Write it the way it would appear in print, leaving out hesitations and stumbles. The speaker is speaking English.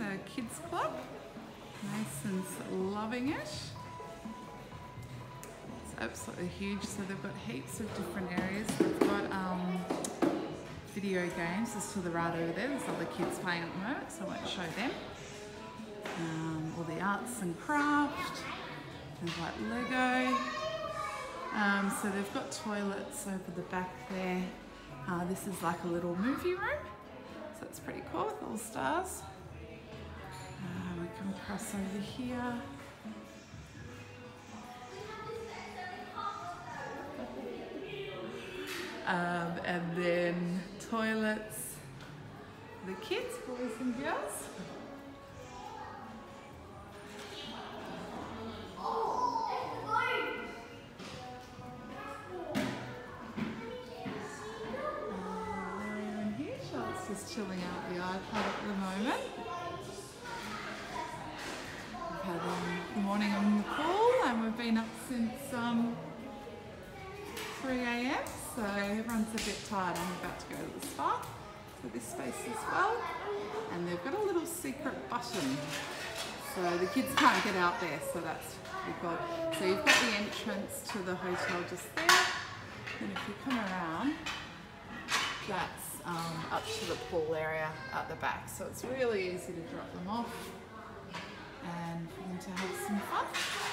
kids club. Mason's loving it. It's absolutely huge. So they've got heaps of different areas. They've got video games just to the right over there. There's other kids playing at the moment, so I won't show them. All the arts and craft. Things like Lego. So they've got toilets over the back there. This is like a little movie room. So it's pretty cool with all the stars. We come across over here. And then toilets for the kids, boys and girls. Just chilling out the iPad at the moment. We've had the morning on the pool and we've been up since 3 AM, so everyone's a bit tired. I'm about to go to the spa for this space as well. And they've got a little secret button, so the kids can't get out there, so that's pretty cool. So you've got the entrance to the hotel just there, and if you come around, that's up to the pool area at the back, so it's really easy to drop them off and for them to have some fun.